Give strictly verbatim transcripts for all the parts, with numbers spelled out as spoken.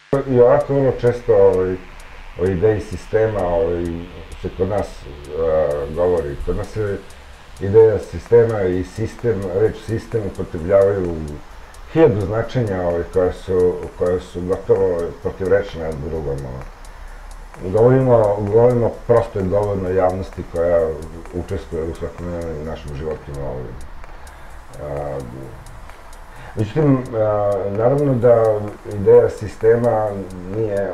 I ovako vrlo često o ideji sistema se kod nas govori. Kod nas se ideja sistema i sistem, reč sistem upotrebljavaju u hiljadu značenja koje su gotovo protivrečne od drugom. Govorimo prosto i dovoljno javnosti koja učestvuje u svakodnevnim našim životima. Međutim, naravno da ideja sistema nije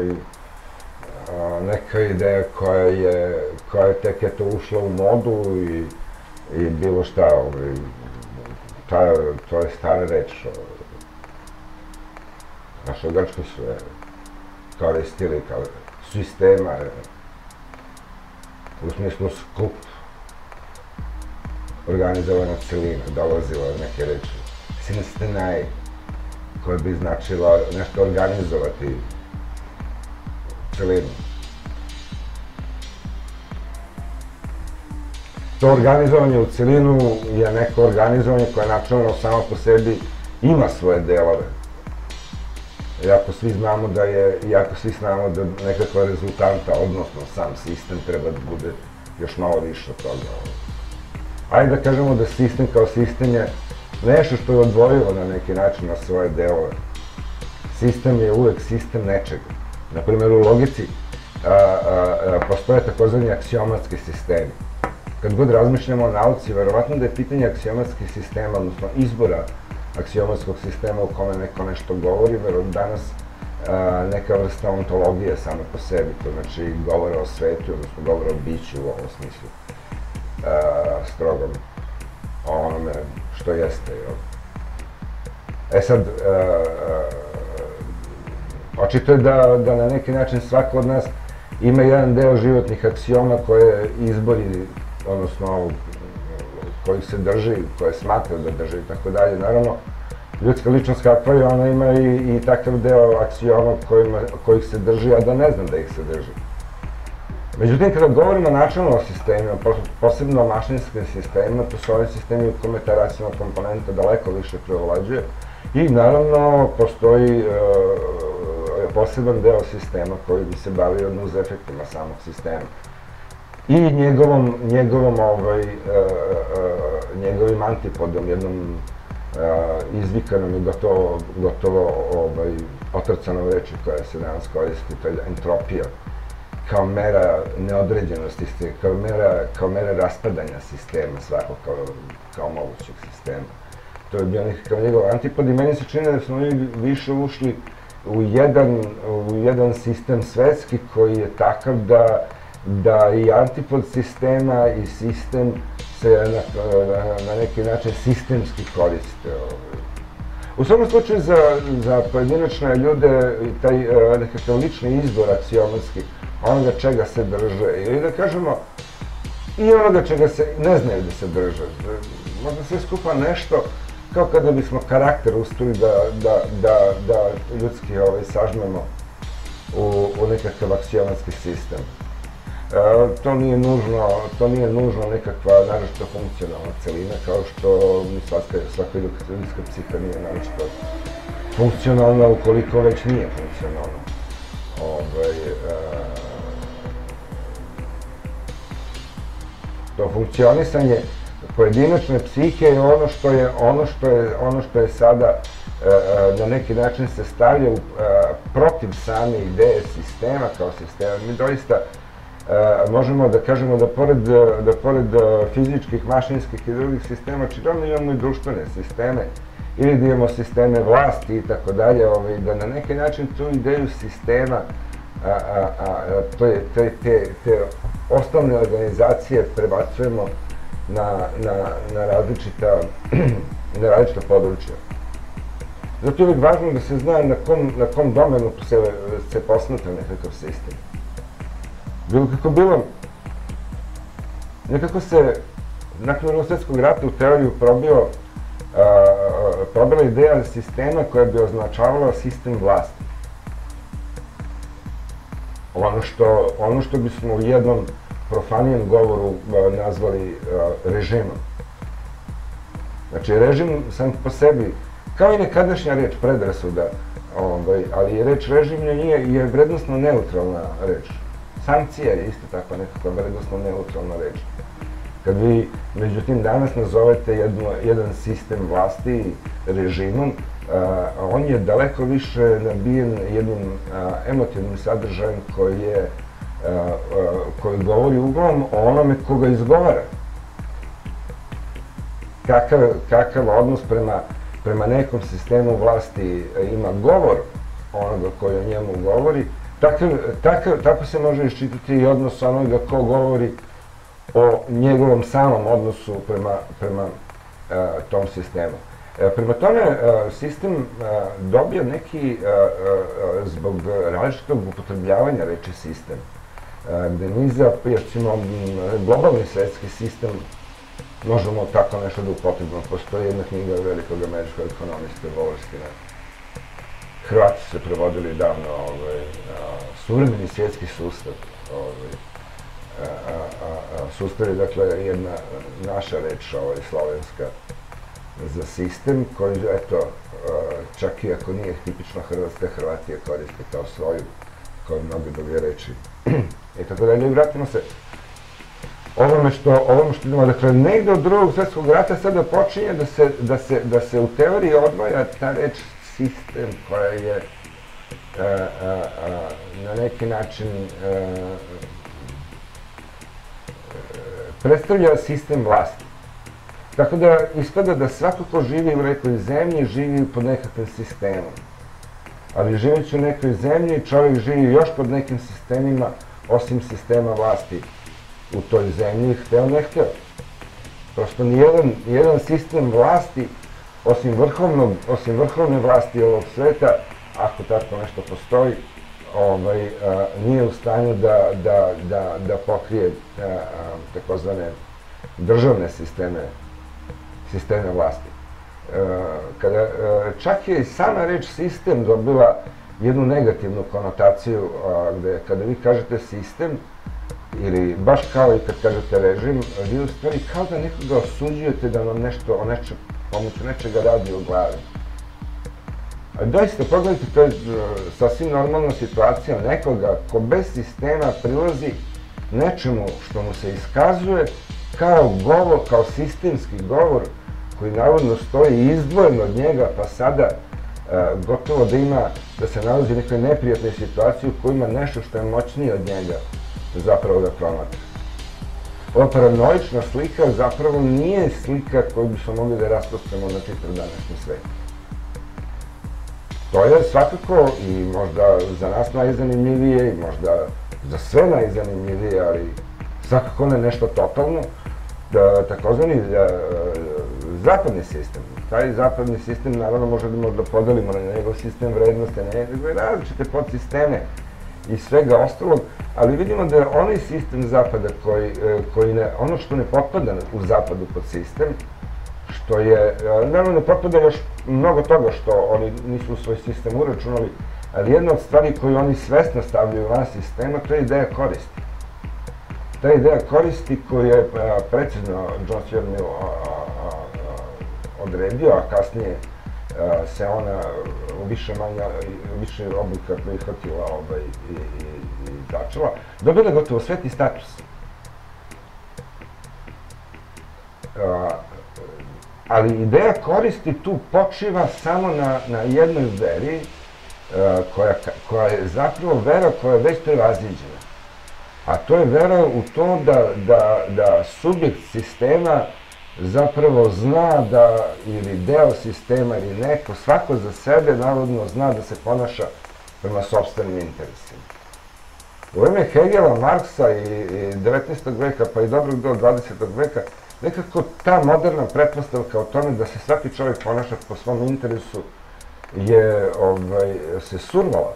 neka ideja koja je tek eto ušla u modu i bilo šta. To je stara reč. Naša Grčka su je koristili kao sistema, u smislu skup, organizovana celina, dolazila neke reči. Sinstenaj, koja bi značila nešto organizovati celinu. To organizovanje u celinu je neko organizovanje koje načelno samo po sebi ima svoje delove. Iako svi znamo da je, iako svi znamo da nekakva rezultanta, odnosno sam sistem, treba da bude još malo više od toga. Ajde da kažemo da sistem kao sistem je nešto što je odvojilo na neki način na svoje delove. Sistem je uvek sistem nečega. Naprimjer, u logici postoje takozvani aksiomatski sistemi. Kad god razmišljamo o nauci, verovatno da je pitanje aksiomatskih sistema, odnosno izbora aksiomatskog sistema u kome neko nešto govori, verovatno danas neka vrsta ontologije same po sebi, to znači govore o svetu, odnosno govore o biću u ovom smislu, strogom, o onome što jeste. E sad, očito je da na neki način svako od nas ima jedan deo životnih aksioma koje izbori, odnosno kojih se drži, koje smatra da drži i tako dalje. Naravno, ljudska ličnost kakva je, ona ima i takav deo aksioma kojih se drži, a da ne znam da ih se drži. Međutim, kada govorimo načelno o sistemima, posebno o mašinskim sistemima, to su ovi sistemi u kome ta racionalna komponenta daleko više preovlađuje i naravno postoji poseban deo sistema koji bi se bavio nuz efektima samog sistema i njegovim antipodom, jednom izvikanom i gotovo otrcanom reči koja se danas koristi, to je entropija, kao mera neodređenosti, kao mera raspadanja sistema, svakog kao mogućeg sistema. To je bio nekakav njegov antipod i meni se čini da smo mi više ušli u jedan sistem svetski koji je takav da i antipod sistema i sistem se na neki način sistemski koriste. U svakom slučaju za pojedinačne ljude taj nekakav lični izbor aksiomatski, onoga čega se drže, ili da kažemo i onoga čega se ne znaju da se drže. Možda sve skupa nešto kao kada bismo karakter uspeli da ljudski sažmemo u nekakav aksiomatski sistem. To nije nužno nekakva naročito funkcionalna celina, kao što svaka ljudska psiha nije naročito funkcionalna ukoliko već nije funkcionalna. To funkcionisanje pojedinačne psihe je ono što je sada na neki način se stavlja protiv same ideje sistema kao sistema. Mi doista možemo da kažemo da pored fizičkih, mašinskih i drugih sistema, čirano imamo i društvene sisteme ili da imamo sisteme vlasti i tako dalje, da na neki način tu ideju sistema, te osnovne organizacije prebacujemo na različita područja. Zato je uvijek važno da se zna na kom domenu se posmatra nekakav sistem. Bilo kako bilo, nekako se nakon Drugog svjetskog rata u teoriju probila ideja sistema koja bi označavala sistem vlasti. Ono što bismo u jednom profanijem govoru nazvali režimom. Znači, režim sam po sebi, kao i nekadašnja reč predrasuda, ali reč režim je vrednostno neutralna reč. Sankcija je isto tako nekakva vrednostno neutralna reč. Kad vi, međutim, danas nazovete jedan sistem vlasti režimom, on je daleko više nabijen jednim emotivnim sadržajem koji govori uglavnom o onome koga izgovara. Kakav odnos prema nekom sistemu vlasti ima govor onoga koji o njemu govori, tako se može iščitati i odnos onoga ko govori o njegovom samom odnosu prema tom sistemu. Prema tome, sistem dobija neki, zbog različitog upotrebljavanja reči sistem, gde mi za, recimo, globalni svetski sistem možemo tako nešto da upotrebimo. Postoji jedna knjiga velikog američkog ekonomiste Wallersteina. Hrvati su se prevodili davno, suvremeni svjetski sustav. Sustav je, dakle, jedna naša reč, slovenska, za sistem koji, eto, čak i ako nije tipično hrvatska, Hrvati je koriste kao svoju, kao i mnoge druge reči. I tako dalje, vratimo se ovome što idemo, dakle, negde od drugog svjetskog rata sada počinje da se u teoriji odvaja ta reč sistem koja je na neki način predstavlja sistem vlasti. Tako da ispada da svako ko živi u nekoj zemlji živi pod nekakvim sistemom. Ali živeći u nekoj zemlji čovjek živi još pod nekim sistemima osim sistema vlasti u toj zemlji, hteo ne hteo. Prosto nijedan sistem vlasti, osim vrhovne vlasti ovog sveta, ako tako nešto postoji, nije u stanju da pokrije takozvane državne sisteme vlasti. Čak je i sama reč sistem dobila jednu negativnu konotaciju, gde kada vi kažete sistem, ili baš kao i kad kažete režim, vi u stvari kao da nekoga osuđujete da vam nešto, pomoću nečega radi u glavi. Doista, pogledajte, to je sasvim normalna situacija nekoga ko bez sistema prilazi nečemu što mu se iskazuje kao govor, kao sistemski govor koji navodno stoji izdvojen od njega, pa sada gotovo da ima, da se nalazi u nekoj neprijatnoj situaciji u kojoj ima nešto što je moćnije od njega zapravo da promatra. Ova paranoična slika zapravo nije slika koju bismo mogli da rasprostremo na čitav današnji svet. To je svakako i možda za nas najzanimljivije i možda za sve najzanimljivije, ali svakako ne nešto totalno, takozvani zapadni sistem. Taj zapadni sistem naravno možemo da podelimo na njegov sistem vrednosti, na njegove različite podsisteme i svega ostalog, ali vidimo da je onaj sistem zapada koji, ono što ne potpada u zapadu pod sistem, što je, naravno ne potpada još mnogo toga što oni nisu u svoj sistem uračunali, ali jedna od stvari koju oni svesno stavljaju van sistema, to je ideja koristi. Ta ideja koristi koju je precizno John Stuart Mill odredio, a kasnije se ona u više oblika prihvatila i začela, dobila gotovo sveti status. Ali ideja koristi tu počiva samo na jednoj veri, koja je zapravo vera koja je već prevaziđena. A to je vera u to da subjekt sistema zapravo zna da, ili deo sistema ili neko, svako za sebe navodno zna da se ponaša prema sopstvenim interesima. U vreme Hegela, Marksa i devetnaestog veka, pa i dobrog dela dvadesetog veka, nekako ta moderna pretpostavka o tome da se svaki čovjek ponaša po svom interesu je se survala.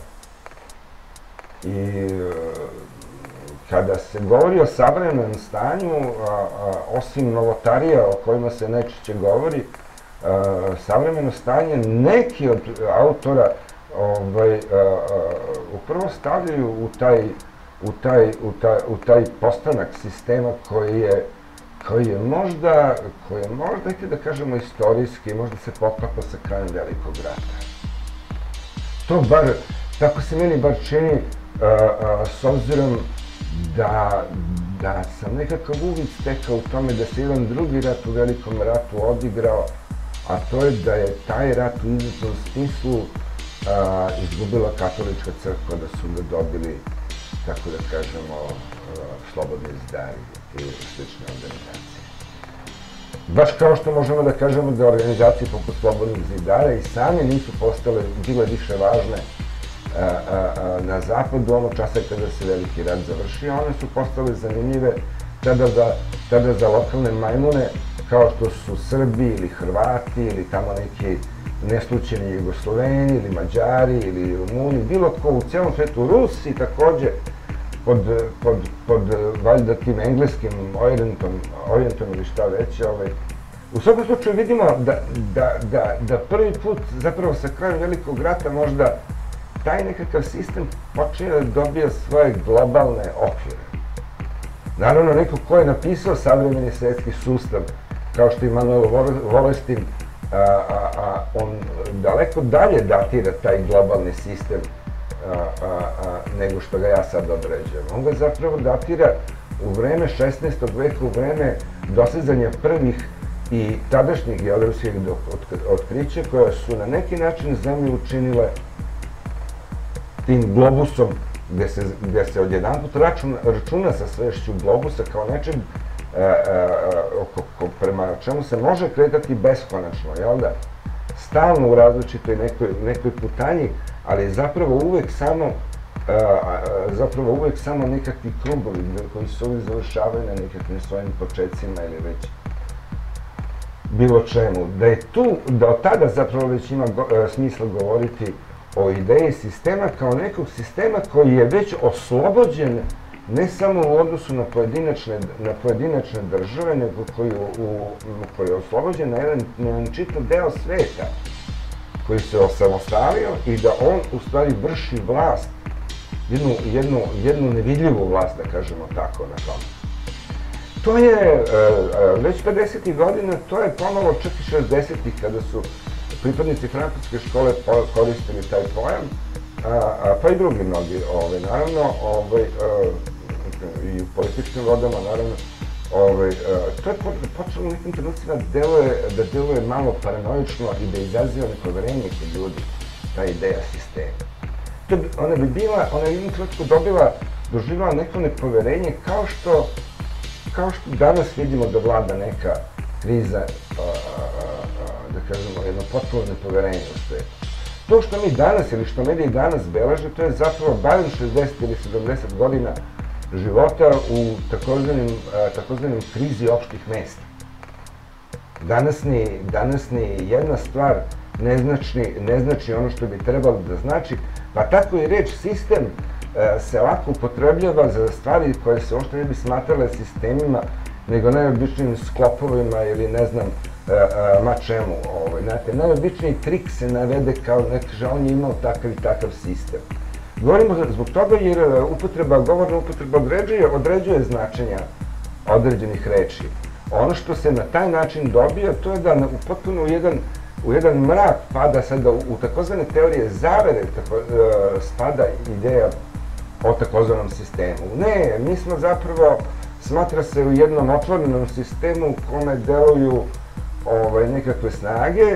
I kada se govori o savremenom stanju, osim novotarija o kojima se najčešće govori, savremeno stanje neki od autora upravo stavljaju u taj postanak sistema koji je koji je možda, koji je možda, dajte da kažemo, istorijski, možda se poklapa sa krajem Velikog rata. To bar, tako se meni bar čini, s obzirom da da sam nekakav uvid stekao u tome da se jedan drugi rat u Velikom ratu odigrao, a to je da je taj rat u izvesnom smislu izgubila katolička crkva, da su ga dobili, tako da kažemo, slobodni zidari i slične organizacije. Baš kao što možemo da kažemo da organizacije poput slobodnih zidara i same nisu postale, bile više važne na zapadu, onog časa kada se Veliki rat završio, one su postale zanimljive tada za lokalne majmune, kao što su Srbi ili Hrvati ili tamo neki neslučeni Jugosloveni ili Mađari ili Rumuni, bilo ko u celom svetu, Rusi takođe, pod valjda tim engleskim orijentom ili šta već. U svakom slučaju vidimo da prvi put, zapravo sa krajem Velikog rata, možda taj nekakav sistem počinje da dobija svoje globalne okvire. Naravno, neko ko je napisao savremeni svetski sustav, kao što je Immanuel Wallerstein, on daleko dalje datira taj globalni sistem nego što ga ja sad određujem. On ga zapravo datira u vreme šesnaestog veka, u vreme dosezanja prvih i tadašnjih geografskih otkrića, koja su na neki način zemlju učinile tim globusom, gde se odjedanput računa sa svešću globusa kao nečeg prema čemu se može kretati beskonačno, jel da? Stalno u različitoj nekoj putanji, ali zapravo uvek samo zapravo uvek samo nekakvi krugovi koji se uvek završavaju na nekakvim svojim početcima ili već bilo čemu. Da je tu, da od tada zapravo već ima smisla govoriti o ideji sistema kao nekog sistema koji je već oslobođen ne samo u odnosu na pojedinačne države, nego koji je oslobođen na jedan čitav deo sveta koji se osamostalio i da on u stvari vrši vlast, jednu nevidljivu vlast, da kažemo tako, na tome. To je, već pedesetih godina, to je ponovo čak i šezdesetih kada su pripadnici francuske škole koristili taj pojam, pa i drugi mnogi, naravno, i u političkim vodama, naravno, to je počelo u nekim trenucima da deluje malo paranoično i da izaziva nepoverenje kod ljudi, ta ideja sistema. Ona bi bila, ona je jednom trenutku dobila, doživjela neko nepoverenje kao što kao što danas vidimo da vlada neka kriza, da kažemo, jedno potpuno nepoverenje u svetu. To što mi danas ili što mediji danas beleže, to je zapravo barem šezdeset ili sedamdeset godina života u takozvanim krizi opštih mesta. Danas ni jedna stvar ne znači ono što bi trebalo da znači, pa tako i reč sistem se lako upotrebljava za stvari koje se uopšte ne bi smatrale sistemima, nego najobičnijim sklopovima ili ne znam ma čemu. Najobičniji trik se navede kao nekaže on je imao takav i takav sistem. Govorimo zbog toga jer upotreba, govorna upotreba određuje značenja određenih reči. Ono što se na taj način dobija, to je da potpuno u jedan mrak pada sada u takozvane teorije zavere spada ideja o takozvanom sistemu. Ne, mi smo zapravo, smatra se u jednom otvorenom sistemu u kome deluju nekakve snage,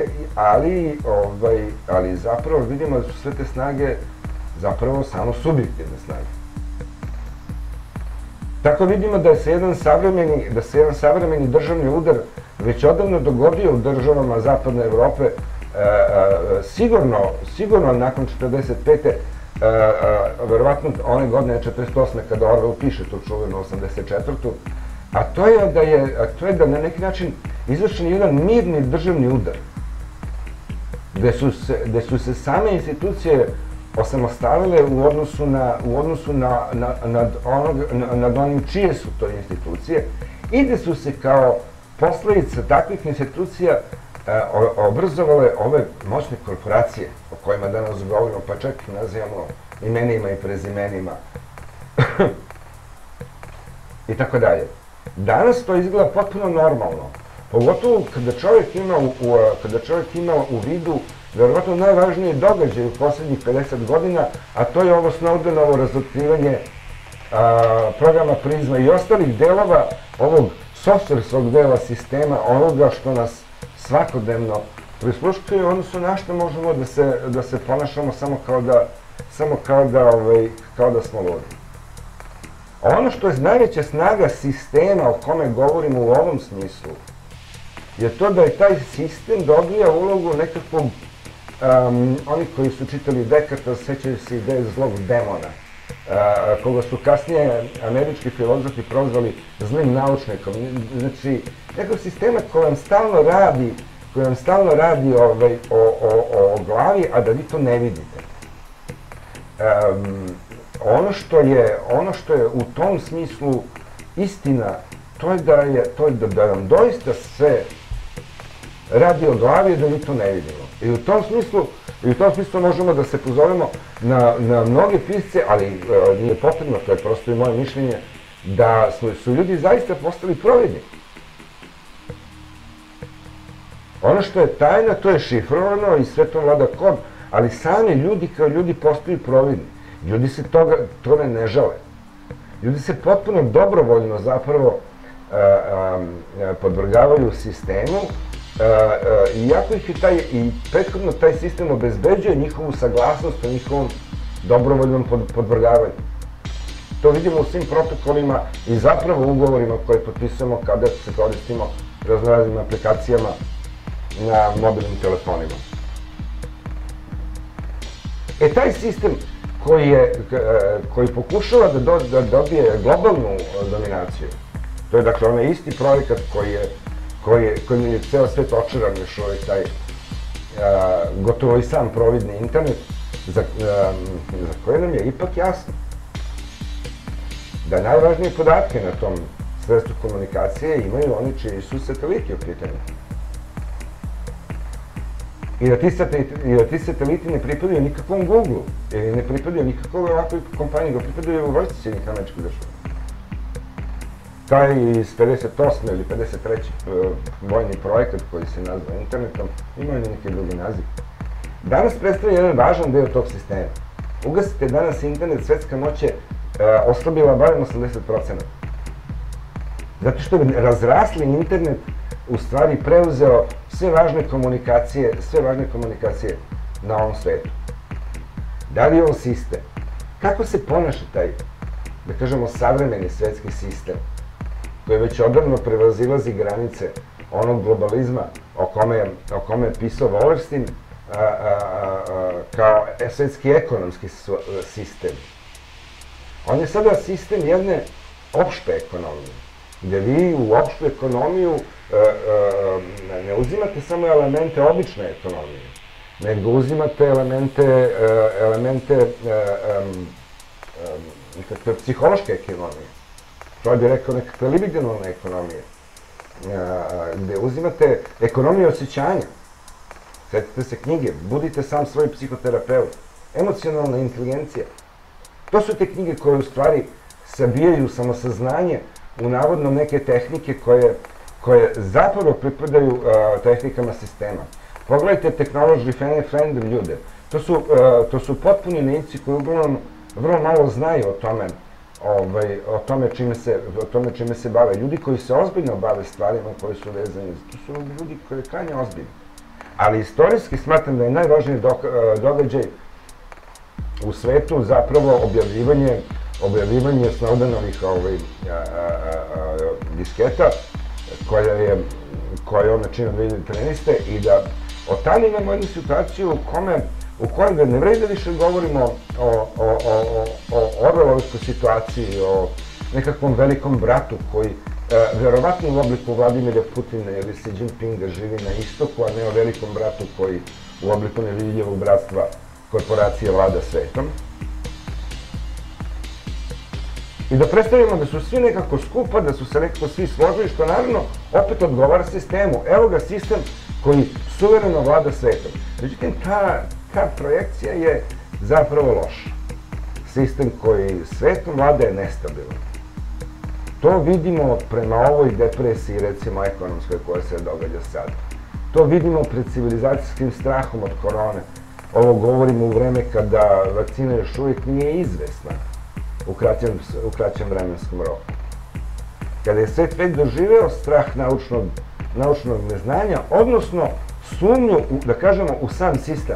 ali zapravo vidimo da su sve te snage zapravo samo subjektivne snage. Tako vidimo da se jedan savremeni državni udar već odavno dogodio u državama Zapadne Evrope, sigurno nakon četrdeset pete verovatno one godine četrdeset osme kada Orwell piše tu čuvenu osamdeset četvrtu a to je da na neki način izvršen jedan mirni državni udar, gde su se same institucije osamostalile u odnosu nad onim čije su to institucije i gde su se kao posledica takvih institucija obrazovale ove moćne korporacije o kojima danas govorimo, pa čak i nazivamo imenima i prezimenima i tako dalje. Danas to izgleda potpuno normalno, pogotovo kada čovjek ima u vidu verovatno najvažniji događaj u poslednjih pedeset godina, a to je ovo Snowdenovo razotkrivanje programa Prizma i ostalih delova ovog softverskog dela sistema, onoga što nas svakodnevno prisluškuje, odnosno na što možemo da se ponašamo samo kao da samo kao da, kao da smo ludi. Ono što je najveća snaga sistema o kome govorimo u ovom smislu je to da je taj sistem dobija ulogu nekakvog, oni koji su čitali Dekarta sećaju se ideje zlog demona, koga su kasnije američki filozofi prozvali zlim naučnikom. Znači, nekog sistema koji vam stalno radi, koji vam stalno radi o glavi, a da vi to ne vidite. Ono što je, ono što je u tom smislu istina, to je da je, to je da nam doista sve radi o glavi da mi to ne vidimo. I u tom smislu, i u tom smislu možemo da se pozovemo na, na mnoge pisce, ali nije potrebno, to je prosto i moje mišljenje, da su, su ljudi zaista postali providni. Ono što je tajna, to je šifrovano i sve to vlada kod, ali sami ljudi kao ljudi postaju providni. Ljudi se toga, toga ne žale. Ljudi se potpuno dobrovoljno zapravo podvrgavaju sistemu, iako ih je taj, i prethodno taj sistem obezbeđuje njihovu saglasnost o njihovom dobrovoljnom podvrgavanju. To vidimo u svim protokolima i zapravo ugovorima koje potpisujemo kada se koristimo raznoraznim aplikacijama na mobilnim telefonima. E, taj sistem koji pokušava da dobije globalnu dominaciju, to je dakle onaj isti projekat kojim je ceo svet očaran još ovaj taj gotovo i sam providni internet, za koje nam je ipak jasno da najvažnije podatke na tom sredstvu komunikacije imaju oni čiji su sateliti u pitanju. I da ti sateliti ne pripadaju nikakvom Google-u, ili ne pripadaju nikakvoj ovakvoj kompaniji, ga pripadaju u vojsci Sjedinjenih Američkih Država. Taj iz pedeset osme ili pedeset treće vojni projekat koji se nazva internetom, imao je neki drugi naziv. Danas predstavlja jedan važan deo tog sistema. Ugasite danas internet, svetska moć je oslabila barem osamdeset procenata. Zato što je razrasli internet u stvari preuzeo sve važne komunikacije, sve važne komunikacije na ovom svetu. Da li je ovo sistem? Kako se ponaša taj, da kažemo, savremeni svetski sistem, koji već odavno prevazilazi granice onog globalizma o kome je pisao Wallerstein kao svetski ekonomski sistem? On je sada sistem jedne opšte ekonomije, gde vi u opštu ekonomiju ne uzimate samo elemente obične ekonomije, nego uzimate elemente nekakve psihološke ekonomije. To bi rekao nekakve libidinalne ekonomije, gde uzimate ekonomiju osjećanja. Sjetite se knjige, budite sam svoj psihoterapeut, emocionalna inteligencija. To su te knjige koje u stvari sabijaju samosaznanje u navodno neke tehnike koje zapravo pripadaju tehnikama sistema. Pogledajte technology friendly ljude. To su potpuni neici koji uglavnom vrlo malo znaju o tome o tome čime se bave. Ljudi koji se ozbiljno bave stvarima koji su vezani, to su ljudi koji je krajnje ozbiljni. Ali istorijski smatram da je najvažniji događaj u svetu zapravo objavljivanje objavljivanje Snowdenovih disketa koja je on načinio dve hiljade trinaeste. i da od tada imamo jednu situaciju u kojoj ne vredi da više govorimo o Orwelovskoj situaciji, o nekakvom velikom bratu koji verovatno u obliku Vladimira Putina ili Xi Jinpinga živi na istoku, a ne o velikom bratu koji u obliku nevidljivog bratstva korporacije vlada svetom. I da predstavimo da su svi nekako skupa, da su se nekako svi složili, što naravno opet odgovara sistemu. Evo ga sistem koji suvereno vlada svetom. Međutim, ta projekcija je zapravo loša. Sistem koji svetom vlada je nestabilan. To vidimo prema ovoj depresiji, recimo ekonomskoj, koja se događa sad. To vidimo pred civilizacijskim strahom od korone. Ovo govorimo u vreme kada vakcina još uvijek nije izvesna u kraćem, u kraćem vremenskom roku. Kada je svet već doživeo strah naučnog, naučnog neznanja, odnosno sumnju, da kažemo, u sam sistem.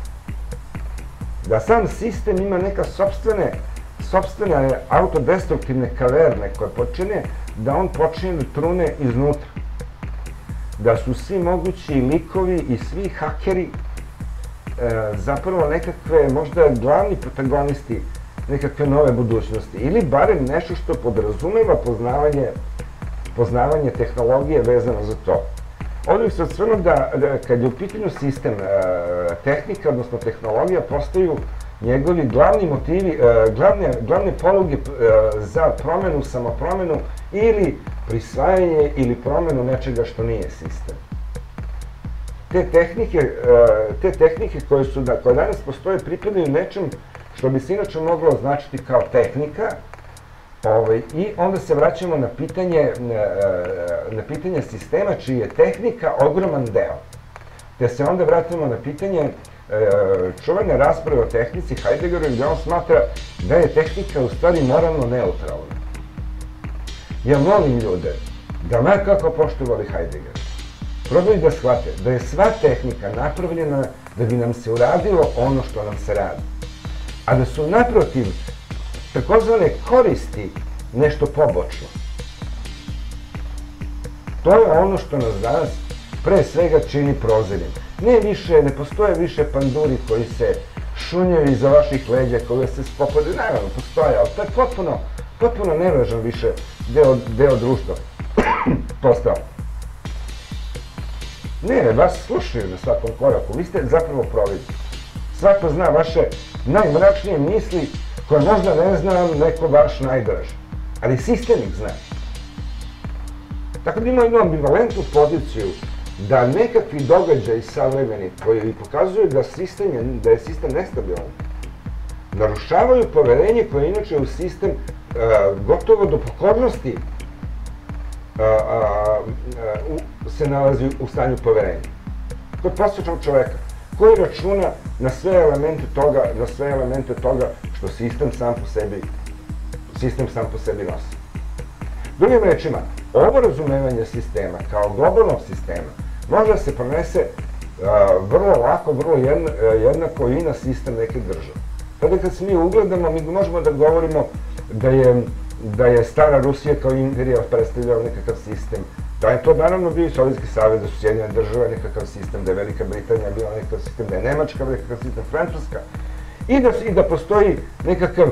Da sam sistem ima neka sopstvene, sopstvene autodestruktivne kaverne koje počine, da on počne da trune iznutra. Da su svi mogući likovi i svi hakeri e, zapravo nekakve, možda glavni protagonisti nekakve nove budućnosti. Ili barem nešto što podrazumeva poznavanje, poznavanje tehnologije vezano za to. Ovdje bih se osvrnuo da, da kad je u pitanju sistem, e, tehnika, odnosno tehnologija, postaju njegovi glavni motivi, e, glavne, glavne poluge e, za promenu, samopromenu ili prisvajanje ili promenu nečega što nije sistem. Te tehnike, e, te tehnike koje, su, da, koje danas postoje pripadaju nečem što bi se inače moglo označiti kao tehnika, ovaj, i onda se vraćamo na pitanje, na, na pitanje sistema čiji je tehnika ogroman deo. Te se onda vratimo na pitanje e, čuvene rasprave o tehnici Heideggeru, gdje on smatra da je tehnika u stvari moralno neutralna. Ja molim ljude da ma kako poštovali Heidegger, probaju da shvate da je sva tehnika napravljena da bi nam se uradilo ono što nam se radi. A da su naprotiv takozvane koristi nešto pobočno. To je ono što nas danas pre svega čini prozirnim. Ne više, ne postoje više panduri koji se šunjaju iza vaših leđa, koji se spopadaju. Naravno, postoje, ali to je potpuno, potpuno nevažan više deo, deo društva. Postao. Ne, vas slušaju na svakom koraku. Vi ste zapravo providi. Svako zna vaše najmračnije misli koje možda ne zna neko vaš najdraži. Ali sistem ih zna. Tako da ima jednu ambivalentnu poziciju da nekakvi događaji savremeni koji pokazuju da, sistem je, da je sistem nestabilan, narušavaju poverenje koje inače u sistem uh, gotovo do pokornosti uh, uh, uh, se nalazi u stanju poverenja. Kod prosječnog čoveka koji računa na sve elemente toga, na sve elemente toga što sistem sam po sebi, sistem sam po sebi nosi. Drugim rečima, ovo razumevanje sistema kao globalnog sistema može da se pronese uh, vrlo lako, vrlo jedna, jednako i na sistem neke države. Tada kad se mi ugledamo, mi možemo da govorimo da je, da je stara Rusija kao imperija predstavljala nekakav sistem, da je to naravno bio i Sovjetski savez, da su Sjedinjene države nekakav sistem, da je Velika Britanija bila nekakav sistem, da je Nemačka nekakav sistem, Francuska, i da, i da postoji nekakav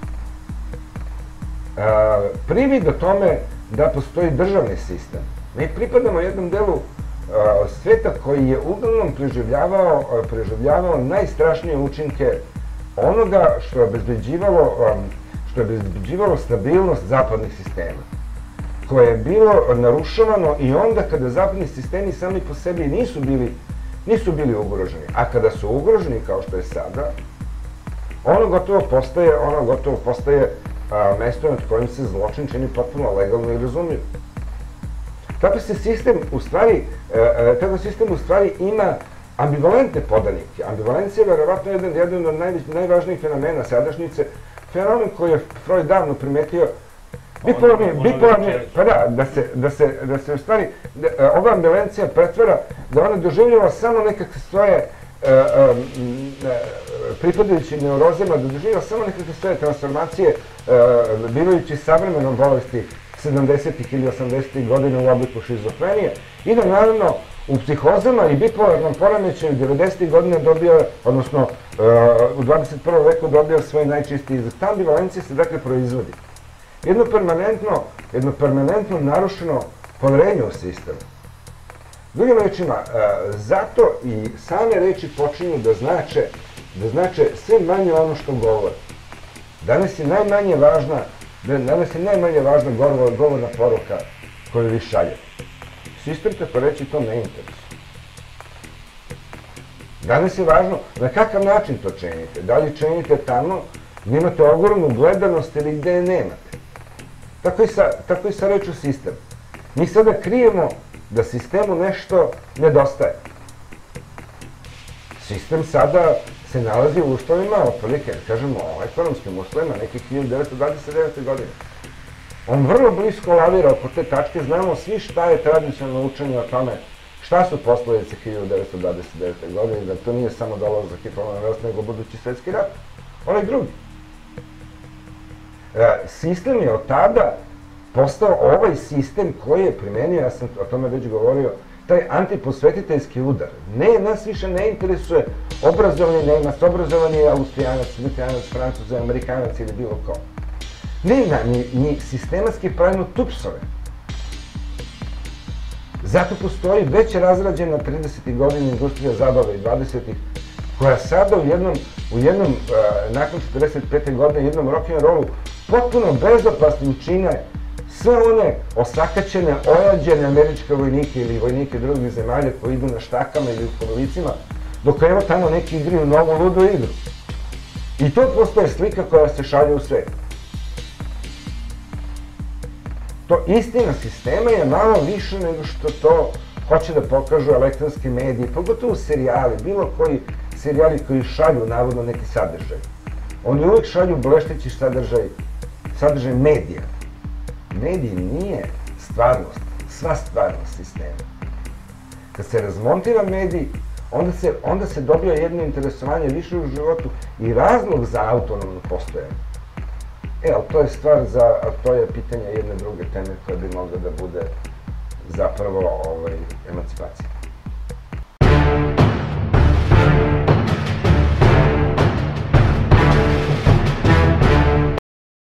a, privid o tome da postoji državni sistem. Mi pripadamo jednom delu a, sveta koji je uglavnom preživljavao, a, preživljavao najstrašnije učinke onoga što je obezbeđivalo, a, što je obezbeđivalo stabilnost zapadnih sistema, koje je bilo narušavano i onda kada zapadni sistemi sami po sebi nisu bili, nisu bili ugroženi. A kada su ugroženi, kao što je sada, ono gotovo postaje, ono gotovo postaje a, mesto nad kojim se zločin čini potpuno legalno i razumljivo. Tako se sistem u stvari, a, tako sistem u stvari ima ambivalentne podanike. Ambivalencija je verovatno jedan, jedan od naj, najvažnijih fenomena sadašnjice, fenomen koji je Freud davno primetio. Bipolarni, bipolarni, pa da, da se, da se, da se u stvari, da, ova ambivalencija pretvara da ona doživljava samo nekakve svoje uh, um, pripadajući neurozama, da doživljava samo nekakve svoje transformacije, uh, bivajući savremenom bolesti sedamdesetih ili osamdesetih godina u obliku šizofrenije, i da naravno u psihozama i bipolarnom poremećaju devedesetih godina dobija, odnosno uh, u dvadeset prvom veku dobija svoje najčistiji izraz. Ta ambivalencija se dakle proizvodi. Jedno permanentno, jedno permanentno narušeno poverenje u sistemu. Drugim rečima, zato i same reči počinju da znače, da znače sve manje ono što govore. Danas je najmanje važna, danas je najmanje važna govor, govorna poruka koju vi šaljete. Sistem, tako reći, to ne interesuje. Danas je važno na kakav način to činite. Da li činite tamo gdje imate ogromnu gledanost ili gdje je nemate. Tako i sa, tako i sa reču sistem. Mi sada krijemo da sistemu nešto nedostaje. Sistem sada se nalazi u uslovima, otprilike, kažemo, o ekonomskim uslovima, nekih hiljadu devetsto dvadeset devete. godine. On vrlo blisko lavira oko te tačke, znamo svi šta je tradicionalno učenje o tome šta su posledice hiljadu devetsto dvadeset devete. godine, da to nije samo dolazak Hitlerova na vlast, nego budući svetski rat. Onaj drugi. Sistem je od tada postao ovaj sistem koji je primenio, ja sam o tome već govorio, taj antiposvetiteljski udar. Ne, nas više ne interesuje obrazovani Nemac, obrazovani Austrijanac, Litijanac, Francuz, Amerikanac ili bilo ko. Ne, mi sistematski pravimo tupsove. Zato postoji već razrađena tridesetih godina industrija zabave i dvadesetih koja sada u jednom, u jednom, nakon četrdeset pete. godine, jednom rock'n'rollu potpuno bezopasnim čine sve one osakaćene, ojađene američke vojnike ili vojnike drugih zemalja koji idu na štakama ili u polovicima, dok evo tamo neki igraju novu ludu igru. I to postoje slika koja se šalje u svet. To istina sistema je malo više nego što to hoće da pokažu elektronski mediji, pogotovo serijali, bilo koji serijali koji šalju navodno neki sadržaj. Oni uvijek šalju blešteći sadržaj, sadržaj medija. Medij nije stvarnost, sva stvarnost sistema. Kad se razmontira medij, onda se dobija jedno interesovanje više u životu i razlog za autonomno postojanje. E, ali to je stvar za, to je pitanje jedne druge teme koja bi mogla da bude zapravo emancipacija.